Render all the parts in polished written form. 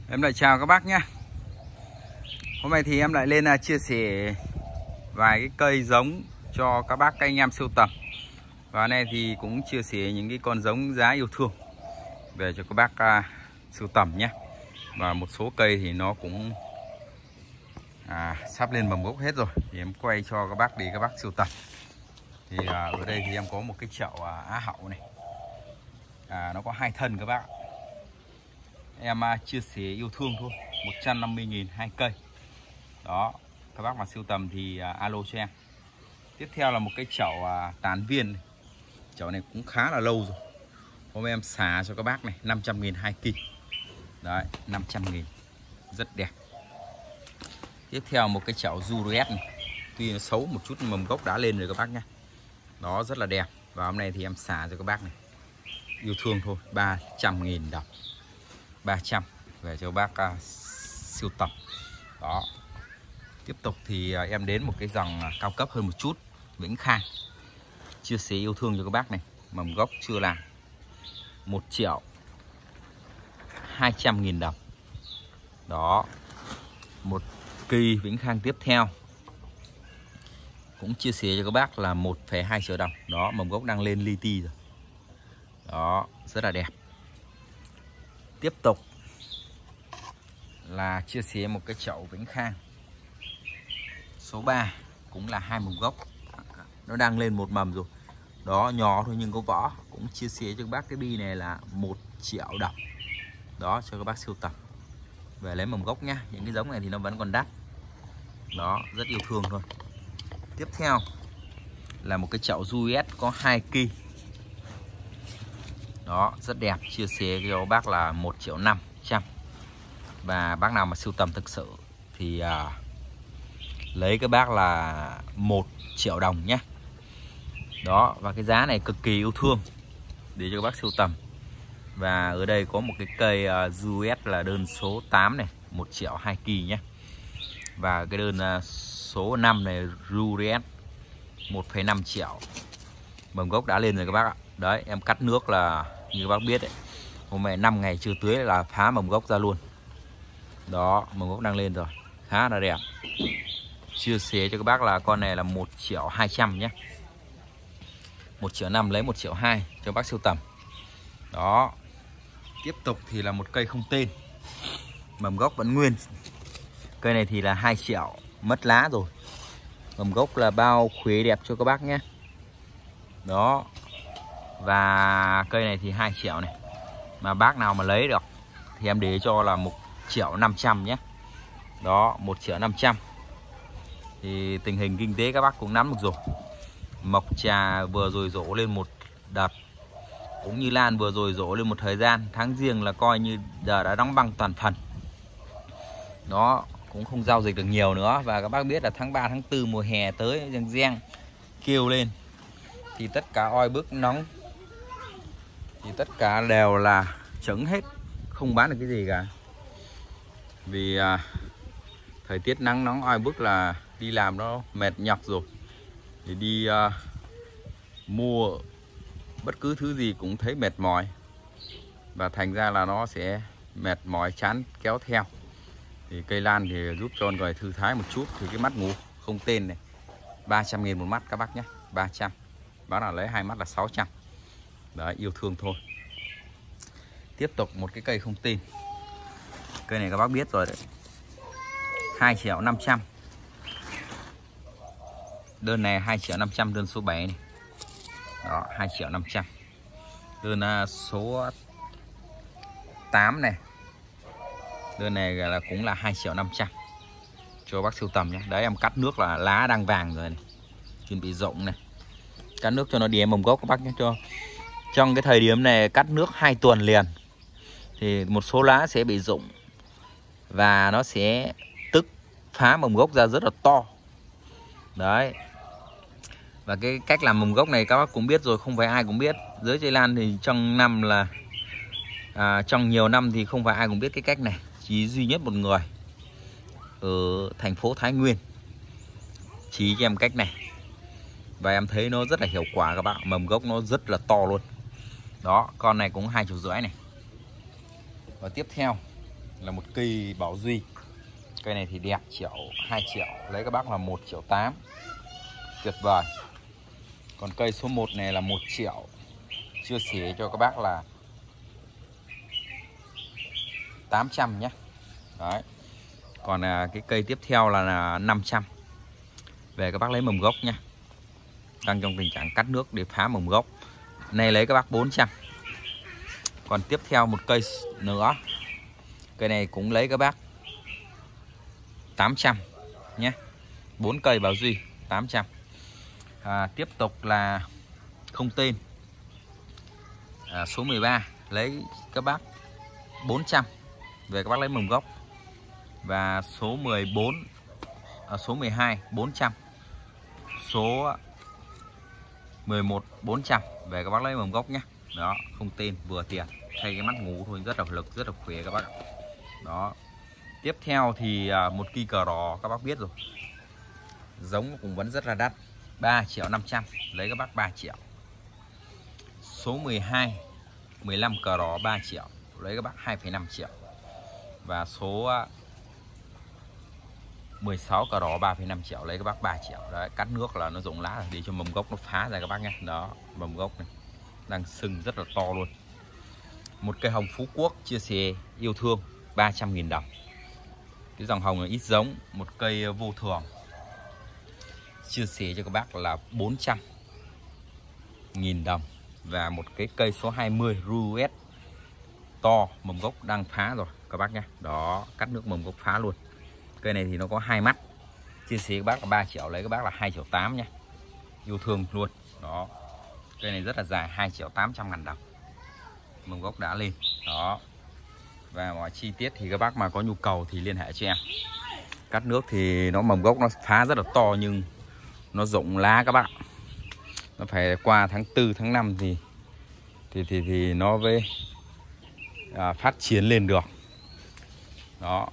Em lại chào các bác nhé. Hôm nay thì em lại lên chia sẻ vài cái cây giống cho các bác các anh em sưu tầm. Và này thì cũng chia sẻ những cái con giống giá yêu thương về cho các bác sưu tầm nhé. Và một số cây thì nó cũng sắp lên mầm gốc hết rồi, thì em quay cho các bác để các bác sưu tầm. Thì ở đây thì em có một cái chậu Á Hậu này, nó có 2 thân các bác. Em chia sẻ yêu thương thôi, 150.000 2 cây. Đó, các bác mà sưu tầm thì alo cho em. Tiếp theo là một cái chậu tán viên này. Chậu này cũng khá là lâu rồi. Hôm em xả cho các bác này, 500.000 2 kỳ. Đấy, 500.000. Rất đẹp. Tiếp theo một cái chậu Juliet này. Tuy nó xấu một chút mầm gốc đã lên rồi các bác nhé. Đó, rất là đẹp. Và hôm nay thì em xả cho các bác này. Yêu thương thôi, 300.000 đồng. 300 về cho bác sưu tập. Đó. Tiếp tục thì em đến một cái dòng cao cấp hơn một chút, Vĩnh Khang. Chia sẻ yêu thương cho các bác này, mầm gốc chưa làm. 1.200.000 đồng. Đó. Một kỳ Vĩnh Khang tiếp theo cũng chia sẻ cho các bác là 1,2 triệu đồng. Đó, mầm gốc đang lên li ti rồi. Đó, rất là đẹp. Tiếp tục là chia sẻ một cái chậu Vĩnh Khang số 3, cũng là 2 mầm gốc. Nó đang lên một mầm rồi. Đó, nhỏ thôi nhưng có vỏ. Cũng chia sẻ cho các bác cái bi này là 1 triệu đồng. Đó, cho các bác sưu tập về lấy mầm gốc nhá. Những cái giống này thì nó vẫn còn đắt. Đó, rất yêu thương thôi. Tiếp theo là một cái chậu Juliet có 2 kỳ. Đó, rất đẹp. Chia sẻ cho các bác là 1.500.000. Và bác nào mà sưu tầm thực sự thì lấy các bác là 1 triệu đồng nhé. Đó, và cái giá này cực kỳ yêu thương để cho các bác sưu tầm. Và ở đây có một cái cây Juliet là đơn số 8 này, 1 triệu 2 kỳ nhé. Và cái đơn số 5 này Juliet 1,5 triệu. Mầm gốc đã lên rồi các bác ạ. Đấy, em cắt nước là như các bác biết đấy, hôm nay 5 ngày chưa tưới là phá mầm gốc ra luôn. Đó, mầm gốc đang lên rồi, khá là đẹp. Chia sẻ cho các bác là con này là 1.200.000 nhé. 1.500.000 lấy 1.200.000 cho bác sưu tầm. Đó. Tiếp tục thì là một cây không tên, mầm gốc vẫn nguyên. Cây này thì là 2 triệu, mất lá rồi. Mầm gốc là bao khuế đẹp cho các bác nhé. Đó. Và cây này thì 2 triệu này. Mà bác nào mà lấy được thì em để cho là 1.500.000 nhé. Đó, 1.500.000. Thì tình hình kinh tế các bác cũng nắm được rồi. Mộc trà vừa rồi rổ lên một đợt, cũng như lan vừa rồi rổ lên một thời gian. Tháng Giêng là coi như giờ đã đóng băng toàn phần. Đó, cũng không giao dịch được nhiều nữa. Và các bác biết là tháng 3, tháng 4 mùa hè tới, reng kêu lên thì tất cả oi bức nóng thì tất cả đều là trứng hết, không bán được cái gì cả. Vì thời tiết nắng nóng oi bức là đi làm nó mệt nhọc rồi, thì đi mua bất cứ thứ gì cũng thấy mệt mỏi, và thành ra là nó sẽ mệt mỏi chán kéo theo. Thì cây lan thì giúp cho người thư thái một chút. Thì cái mắt ngủ không tên này 300.000 một mắt các bác nhé, 300. Bác nào lấy 2 mắt là 600. Đấy, yêu thương thôi. Tiếp tục một cái cây không tên. Cây này các bác biết rồi đấy, 2.500.000. Đơn này 2.500.000, đơn số 7 này. Đó, 2.500.000. Đơn số 8 này. Đơn này là cũng là 2.500.000 cho bác sưu tầm nhé. Đấy, em cắt nước là lá đang vàng rồi này, chuẩn bị rụng này. Cắt nước cho nó đi mầm gốc các bác nhé. Cho trong cái thời điểm này cắt nước 2 tuần liền thì một số lá sẽ bị rụng và nó sẽ tức phá mầm gốc ra rất là to. Đấy. Và cái cách làm mầm gốc này các bác cũng biết rồi, không phải ai cũng biết. Giới chơi lan thì trong năm là trong nhiều năm thì không phải ai cũng biết cái cách này, chỉ duy nhất một người ở thành phố Thái Nguyên chỉ cho em cách này. Và em thấy nó rất là hiệu quả các bạn. Mầm gốc nó rất là to luôn. Đó, con này cũng 2,5 triệu này. Và tiếp theo là một cây Bảo Duy. Cây này thì đẹp, 2 triệu, lấy các bác là 1,8 triệu, tuyệt vời. Còn cây số 1 này là 1 triệu, chia sẻ cho các bác là 800 nhé. Đấy. Còn cái cây tiếp theo là 500. Về các bác lấy mầm gốc nha. Đang trong tình trạng cắt nước để phá mầm gốc. Này lấy các bác 400. Còn tiếp theo một cây nữa. Cây này cũng lấy các bác 800 nhé. 4 cây Bảo Duy 800. Tiếp tục là không tên. Số 13 lấy các bác 400. Về các bác lấy mầm gốc. Và số 14 số 12 400. Số 11 400. Về các bác lấy mầm gốc nhé. Đó, không tên, vừa tiền, thay cái mắt ngủ thôi, rất là lực, rất là khỏe các bác ạ. Đó. Tiếp theo thì một kỳ cờ đỏ các bác biết rồi. Giống cũng vẫn rất là đắt, 3,5 triệu, lấy các bác 3 triệu. Số 12 15 cờ đỏ 3 triệu, lấy các bác 2,5 triệu. Và số 16 cờ đỏ 3,5 triệu, lấy các bác 3 triệu. Đấy, cắt nước là nó rụng lá để cho mầm gốc nó phá ra các bác nhé. Đó, mầm gốc này đang sưng rất là to luôn. Một cây hồng Phú Quốc chia sẻ yêu thương 300.000 đồng. Cái dòng hồng là ít giống, một cây vô thường chia sẻ cho các bác là 400.000 đồng. Và một cái cây số 20 Ruet to, mầm gốc đang phá rồi các bác nhé. Đó, cắt nước mầm gốc phá luôn. Cây này thì nó có 2 mắt, chia sẻ các bác là 3 triệu, lấy các bác là 2,8 triệu nhé. Yêu thương luôn. Đó, cây này rất là dài, 2.800.000 đồng. Mầm gốc đã lên. Đó. Và mọi chi tiết thì các bác mà có nhu cầu thì liên hệ cho em. Cắt nước thì nó mầm gốc nó phá rất là to nhưng nó rụng lá các bác. Nó phải qua tháng 4, tháng 5 thì nó mới phát triển lên được. Đó.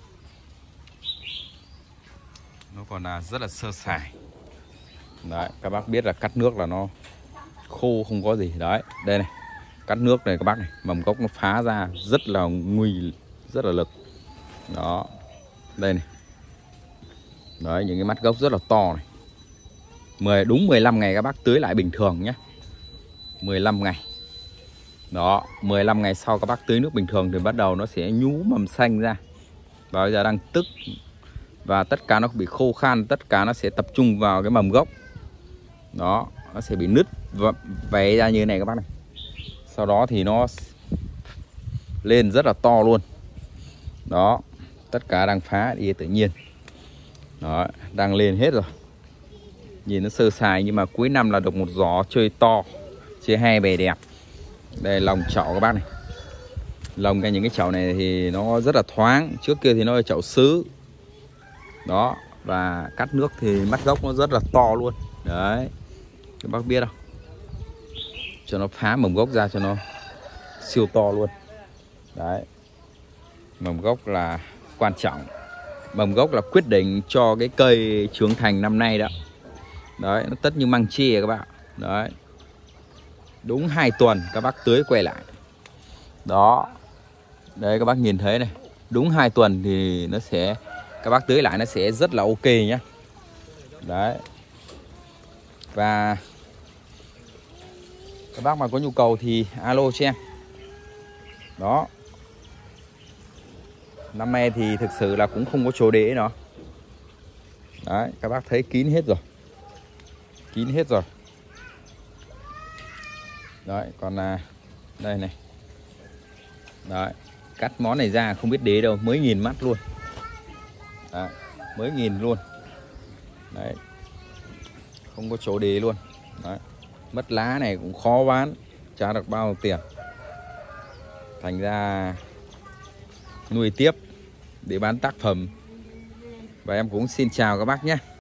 Nó còn là rất là sơ sài. Đấy, các bác biết là cắt nước là nó khô không có gì. Đấy, đây này. Cắt nước này các bác này, mầm gốc nó phá ra rất là nguy, rất là lực. Đó. Đây này. Đấy, những cái mắt gốc rất là to này. Đúng 15 ngày các bác tưới lại bình thường nhé. 15 ngày. Đó, 15 ngày sau các bác tưới nước bình thường thì bắt đầu nó sẽ nhú mầm xanh ra. Và bây giờ đang tức. Và tất cả nó bị khô khan, tất cả nó sẽ tập trung vào cái mầm gốc. Đó, nó sẽ bị nứt và vẽ ra như thế này các bác này. Sau đó thì nó lên rất là to luôn. Đó, tất cả đang phá đi tự nhiên. Đó, đang lên hết rồi. Nhìn nó sơ sài nhưng mà cuối năm là được một gió chơi to, chơi hay bề đẹp. Đây lồng chậu các bác này. Lồng những cái chậu này thì nó rất là thoáng. Trước kia thì nó là chậu sứ. Đó, và cắt nước thì mắt gốc nó rất là to luôn. Đấy, các bác biết không? Cho nó phá mầm gốc ra cho nó siêu to luôn. Đấy, mầm gốc là quan trọng. Mầm gốc là quyết định cho cái cây trưởng thành năm nay đó. Đấy, nó tất như măng chê các bạn. Đấy, đúng 2 tuần các bác tưới quay lại. Đó, đây các bác nhìn thấy này, đúng 2 tuần thì nó sẽ, các bác tưới lại nó sẽ rất là ok nhé. Đấy, và các bác mà có nhu cầu thì alo cho em. Đó, năm nay thì thực sự là cũng không có chỗ để nó. Đấy, các bác thấy kín hết rồi. Kín hết rồi. Đấy, còn là đây này. Đấy, cắt món này ra không biết đế đâu, mới nhìn mắt luôn. Đấy, mới nhìn luôn. Đấy, không có chỗ đế luôn. Đấy, mất lá này cũng khó bán, trả được bao nhiêu tiền. Thành ra nuôi tiếp để bán tác phẩm. Và em cũng xin chào các bác nhé.